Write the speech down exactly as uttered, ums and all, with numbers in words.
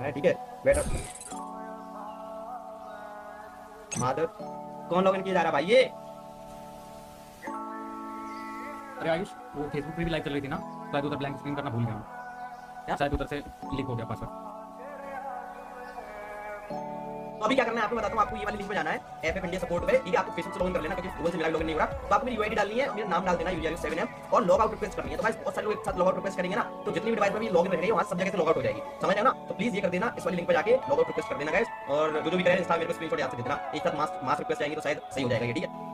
है, ठीक है बेटा। माधव कौन लॉगिन किया जा रहा है भाई ये? अरे आयुष, वो फेसबुक पे भी लाइव चल रही थी ना, शायद उधर ब्लैंक स्क्रीन करना भूल गया हूँ। क्या? शायद उधर से लीक हो गया पासवर्ड। तो अभी क्या करना है आपको बताता हूँ। आपको ये वाली लिंक पे जाना है, एफ एफ इंडिया सपोर्ट पे, ठीक है। आपको फेसबुक से लॉगिन कर लेना, क्योंकि गूगल से मेरा लॉगिन नहीं हो रहा। तो आपको मेरी यूआईडी डालनी है, मेरा नाम डाल देना यूजर सेवन एम, और लॉग आउट रिक्वेस्ट करनी है। तो भाई बहुत सारे लोग एक साथ लॉग आउट रिक्वेस्ट करेंगे ना, तो जितनी भी डिवाइस में भी लॉगिन रह रही है वहां सब जगह से लॉग आउट हो जाएगी, समझ रहे हो ना? तो प्लीज ये कर देना, इस वाली लिंक पे जाके लॉग आउट रिक्वेस्ट कर देना गाइस। और जो जो भी करें इंस्टा मेरे को स्क्रीनशॉट याद से दे देना, एक साथ मास मास रिक्वेस्ट आएंगे तो शायद सही हो जाएगा ये, ठीक है।